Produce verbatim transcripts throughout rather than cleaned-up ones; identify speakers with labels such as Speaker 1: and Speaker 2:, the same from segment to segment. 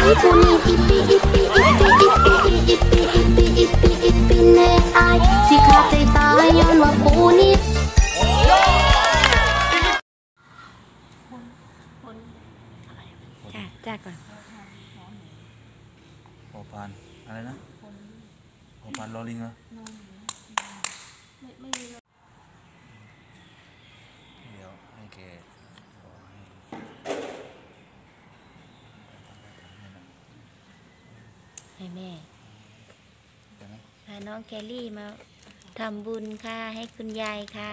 Speaker 1: ปูนี่อิปีอิปีอิปีอิปีอิปีอิปีอิปีอิปีเนอายสิขาดใจตายย้อนว่าปูนี่จ้าจ้าก่อน
Speaker 2: พอปานอะไรนะพอปานลอลิงเหรอเดี๋ยวให้แก
Speaker 1: ให้แม่พาน้องแคลรี่มาทำบุญค่ะให้คุณยายค่ะ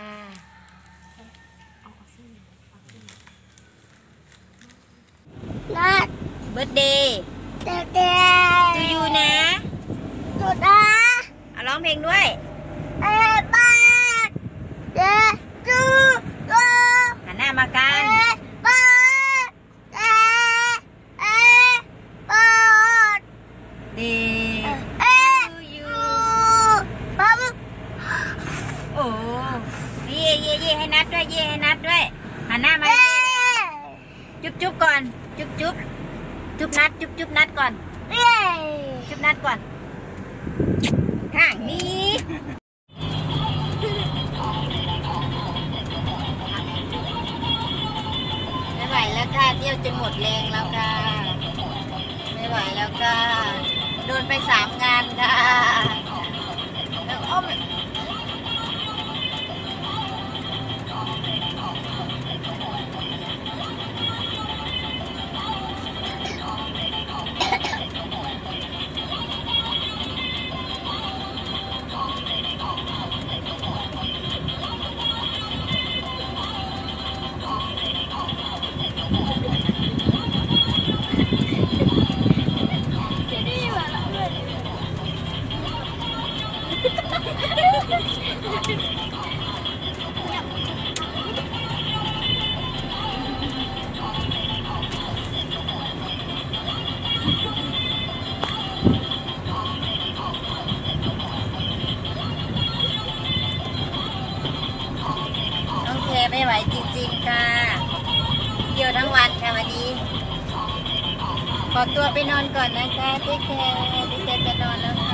Speaker 1: นัดเบิร์ธเดย์เบิร์ธเดย์จูยูนะจูนะเอาร้องเพลงด้วยเอ๊ะบ้าเอ๊ะจูจูหันหน้ามากันบ้าเอ๊ะเอ๊ะบ้าเดย์จูยูบ้าโอ้เย่เย่เย่ให้นัดด้วยเย่ให้นัดด้วยหันหน้ามาจุ๊บจุ๊บก่อนจุ๊บจุ๊บจุ๊บนัดจุ๊บจุ๊บนัดก่อนจุ๊บนัดก่อนข้างนี้ไม่ไหวแล้วค่ะเที่ยวจนหมดแรงแล้วค่ะไม่ไหวแล้วค่ะโดนไปสามงานค่ะแล้วอ้อมไม่ไหวจริงๆค่ะเที่ยวทั้งวันค่ะวันนี้ขอตัวไปนอนก่อนนะคะที่แคร์ที่แคร์จะนอนแล้ว